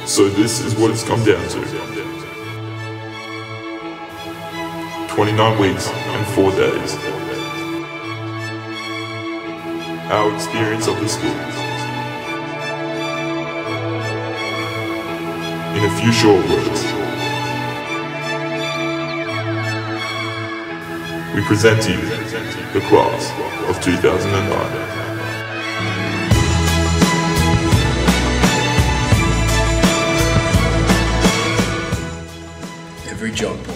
So this is what it's come down to. 29 weeks and 4 days. Our experience of the school. In a few short words, we present to you the class of 2009. Every jog point.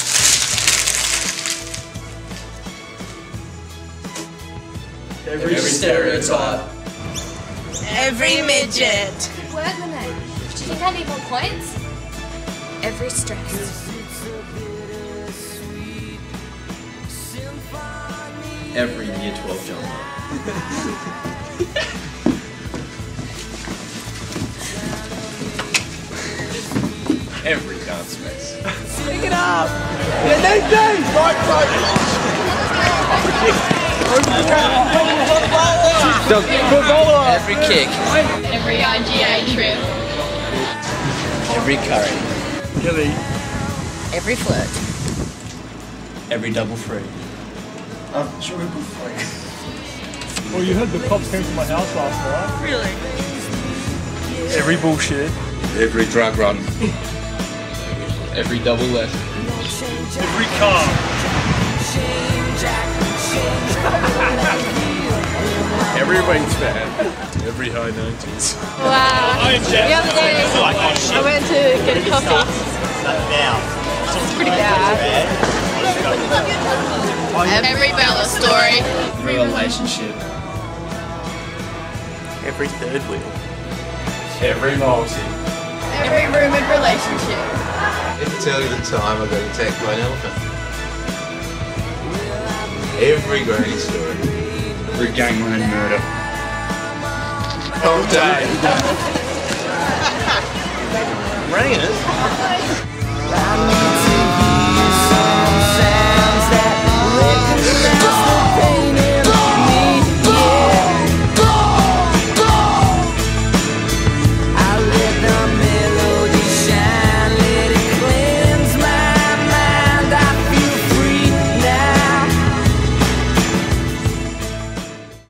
Every stereotype. Every midget. Word the name. Do you think I need more points? Every stress. Every year 12 jumper. Every dance mess. Pick it up. Every kick. Every IGA trip. Every curry. Every flirt. Every double free. Triple free. Well, you heard the cops came to my house last night. Really? Every bullshit. Every drug run. Every double left. Every car. Every wingspan. Every high 90s. Wow. The other day, I went to get a coffee. It's pretty bad. Every Bella story. Every relationship. Every third wheel. Every multi. Every rumoured relationship. I can tell you the time I got attacked by an elephant. Every granny story. Every gangland murder. Whole day. Running it.